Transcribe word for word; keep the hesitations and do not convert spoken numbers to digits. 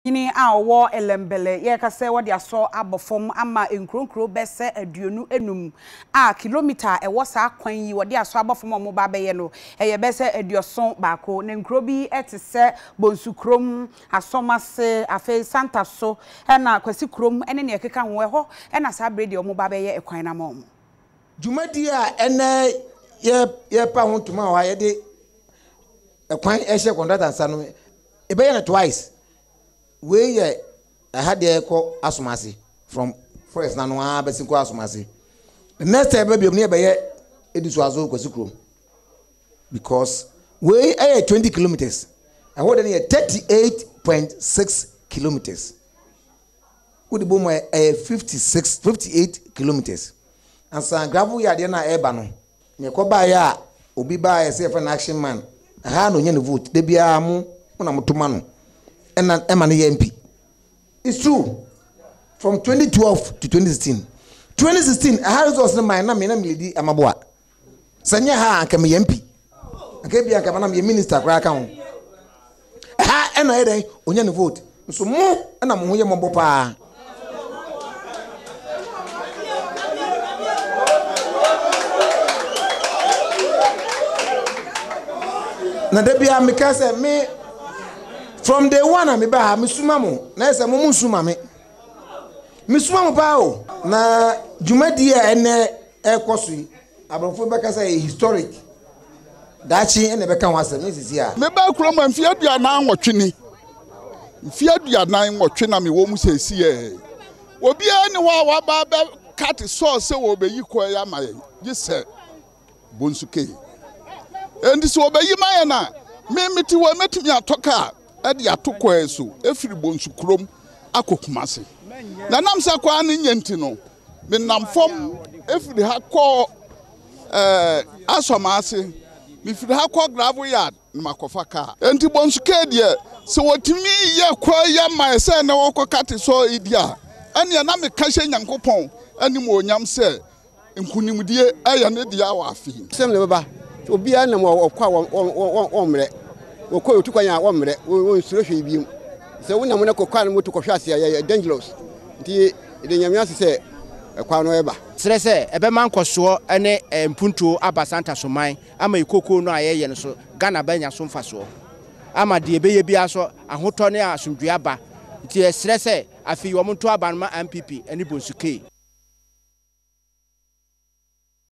Hini a wo Ellembelle ye ka se wo de aso abofom ama enkronkro bese aduonu enum a kilometer e wo sa kwan yi wo de aso abofom omo ba be ye no e ye bese aduoson baako ne nkro bi etese bonsukrom asomase afi santa so e na kwasi krom ene ne ekeka ho e ho e na sa brede omo ba be ye ekwan na mom jumadi a ene ye ye pa ho tuma ho ye de ekwan e hye contract ansa no e be ye na twice we ye I had the echo asomasi from first na no a besin ko asomasi the next time baby near be ye edisuazo kwasikro because we are twenty kilometers and what then thirty-eight point six kilometers we the bom eh fifty-six fifty-eight kilometers and so gravel ya de na eba no me ko ba ya obi ba ya say for an action man ha no nya no vote de bia mo na motoma no and an M P. It's true. From twenty twelve to twenty sixteen. twenty sixteen, I had also my name and lady Amaboa. Sanya ha can be M P. Okay, be a cabana minister crack on. Ha and I day on your vote. So more and I'm here Mobopa. Now there be a Mikasa me. From day one, I'm ba misumamo. Na esa mo musuma me. Misumamo pa o. Na jumadi e ne ekoso yi. Abrofo beka say historic. Dachi ene beka wase me sisi a. Me ba kuro ma mfi aduana anwotwe ni. Mfi aduana anwotwe na me wo mu sesi e. Obi ani wa wa ba be cut sauce wo be yi ko ya ma ye. Gise bonsuke. Endi so obeyi ma ye na me meti wo metumi atoka edi atoko eso efiri bonsukrom akokumase na nam sa kwa ne nyenti no me nam fom efiri ha ko eh asomase me firi ha ko gravel yard na makofa ka enti bonsuke de se wotimi ye kwa ya ma se na wokokate so idia ane na me ka hye nyankopon ani mo onyam se nkunimdie aya ne dia wa afi sem le baba obi a na mo kwa wo mre Oko you tukwa ya womre wo suro hwe biem se wona mo na kokwa na motu kohwe ase ya dangerous nti de nyamia se kwa no eba sere se ebe man koso ene mpuntuo abasanta soman ama ikoko no ayeye no so Ghana banya so mfaso ama de ebe ye bia so ahoto ne asomdua ba nti sere se afi wo monto aba no M P P ene bonsuke